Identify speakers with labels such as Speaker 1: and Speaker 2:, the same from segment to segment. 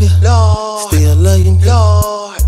Speaker 1: love you,
Speaker 2: Lord,
Speaker 1: still love you,
Speaker 2: Lord,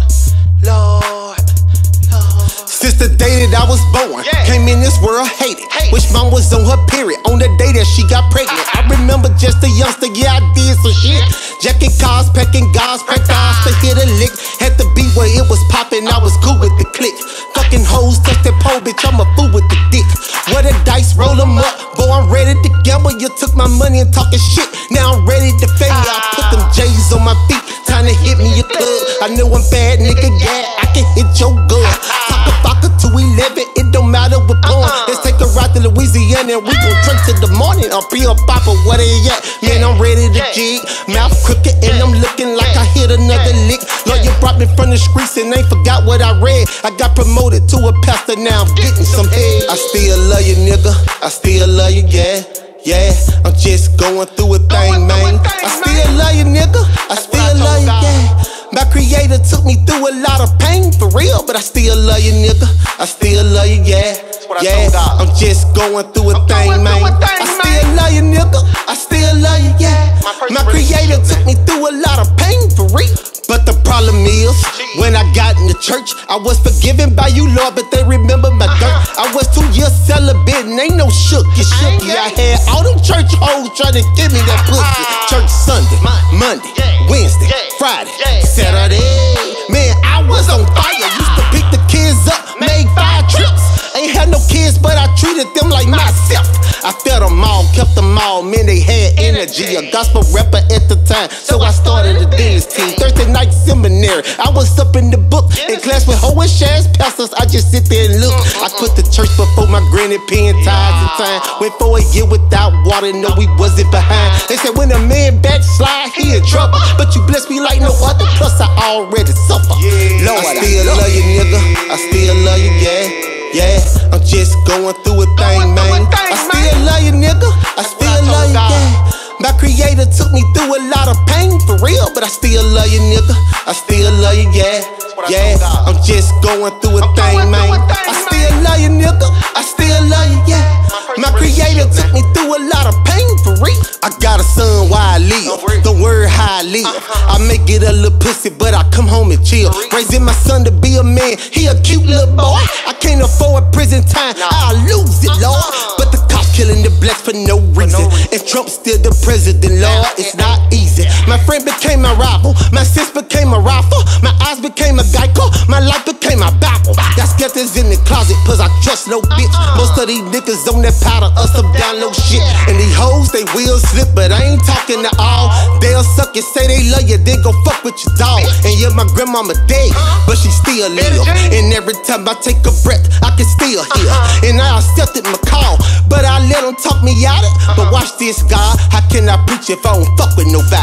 Speaker 2: Lord, Lord.
Speaker 1: Since the day that I was born, came in this world hated. Wish mom was on her period on the day that she got pregnant. I remember just a youngster, yeah, I did some shit. Jacking cars, packing gauze, packed eyes to hit a lick. Had to be where it was popping, I was cool with the click. Fucking hoes, touch that pole, bitch, I'm a fool with the dick. Where the dice, roll them up, boy, I'm ready to gamble. You took my money and talking shit, now I'm ready to fail you. I put them J's on my feet, time to hit me a club. I know I'm bad, nigga, yeah, I can hit your good. Talk a vodka to 11, it don't matter what going. Let's take a ride to Louisiana and we gon' drink till the morning. I'll be a papa, what they at? Man, I'm ready to jig, mouth crooked and I'm looking like I hit another lick. Lawyer brought me from the streets and ain't forgot what I read. I got promoted to a pastor, now I'm getting some head. I still love you, nigga, I still love you, yeah. Yeah, I'm just going through a thing, man. I still love you, nigga, I still love you, yeah. My creator took me through a lot of pain, for real, but I still love you, nigga, I still love you, yeah. Yeah, I'm just going through a thing, man. I still love you, nigga, I still love you, yeah. My creator took me through a lot of pain, for real. But the problem is, when I got in the church, I was forgiven by you, Lord, but they remember my dirt. I was 2 years celibate and ain't no shooky. I had all them church hoes trying to give me that pussy. Church Sunday, Monday, Wednesday, Friday, Saturday. Man, I was on fire. Used to pick the kids up, made 5 trips. Ain't had no kids, but I treated them like myself. I fed them all, kept them all, man, they had energy. A gospel rapper at the time, so I started a dance team. Thursday night seminary, I was up in the book. In class with hoe and shares pastors, I just sit there and look. I quit the church before my granny paying tithes in time. Went for a year without water, no, we wasn't behind. They said when a man backslide, he in trouble. But you bless me like no other, plus I already suffer. Lord, I still love you, nigga, I still love you, yeah. Yeah, I'm just going through a thing, man. I still love you, nigga, I still love you, yeah. My creator took me through a lot of pain, for real, but I still love you, nigga, I still love you, yeah. Yeah, I'm just going through a thing, man. I still love you, nigga, I still love you, yeah. My creator took me through a lot of pain, for real. I got a son while I live, don't worry how I live. I may get a little pussy, but I come home and chill. Raising my son to be a man, he a cute little boy. I can't afford prison time, I'll lose it, Lord. But the cops killing the blacks for no reason, and Trump's still the president, Lord, it's not easy. My friend became my rival, my sis became a rifle, my eyes became a Geico, my life became my Bible. Got skeletons in the closet, cause I trust no bitch. Most of these niggas on that powder, us some down low shit. And these hoes, they will slip, but I ain't talking to all. They'll suck you, say they love you, then go fuck with your dog. And yeah, my grandmama dead, but she still live. And every time I take a breath, I can still hear. And I accepted my call, but I let them talk me out it. But watch this, God, how can I preach if I don't fuck with nobody?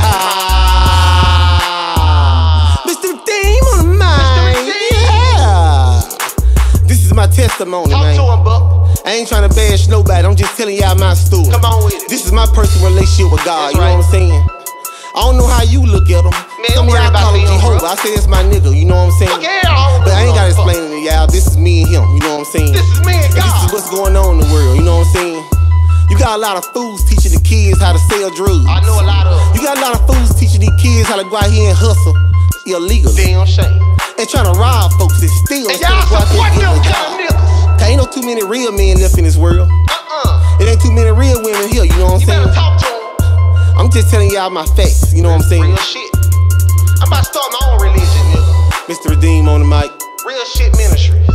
Speaker 1: Mr. Redeem on the mind, yeah. This is my testimony, man. I ain't trying to bash nobody, I'm just telling y'all my story. Come on with it. This is my personal relationship with God, you know what I'm saying? I don't know how you look at him. Some of y'all call him Jehovah, I say it's my nigga, you know what I'm saying? But I ain't gotta explain it to y'all, this is me and him, you know what I'm saying?
Speaker 2: This is me and God.
Speaker 1: This is what's going on in the world, you know what I'm saying? You got a lot of fools teaching the kids how to sell drugs.
Speaker 2: I know a lot of them.
Speaker 1: You got a lot of fools teaching these kids how to go out here and hustle illegally.
Speaker 2: Damn shame.
Speaker 1: And trying to rob folks and steal.
Speaker 2: And y'all support them kind of niggas.
Speaker 1: Ain't no too many real men left in this world. It ain't too many real women here, you know what I'm saying?
Speaker 2: You better talk to them.
Speaker 1: I'm just telling y'all my facts, you know what I'm saying?
Speaker 2: Real shit. I'm about to start my own religion, nigga.
Speaker 1: Mr. Redeem on the mic.
Speaker 2: Real shit ministry.